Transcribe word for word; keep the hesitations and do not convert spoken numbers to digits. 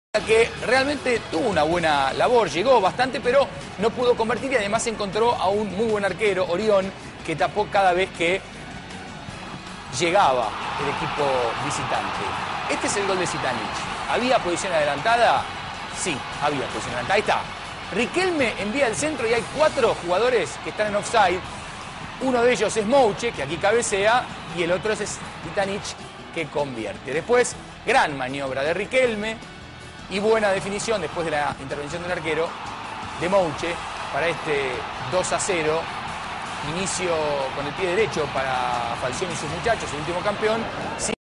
Que realmente tuvo una buena labor, llegó bastante, pero no pudo convertir y además encontró a un muy buen arquero, Orión, que tapó cada vez que llegaba el equipo visitante. Este es el gol de Zitanich. ¿Había posición adelantada? Sí, había posición adelantada. Ahí está. Riquelme envía el centro y hay cuatro jugadores que están en offside. Uno de ellos es Mouche, que aquí cabecea, y el otro es Zitanich, que convierte. Después, gran maniobra de Riquelme y buena definición después de la intervención del arquero de Mouche para este dos a cero. Inicio con el pie derecho para Falcioni y sus muchachos, el último campeón.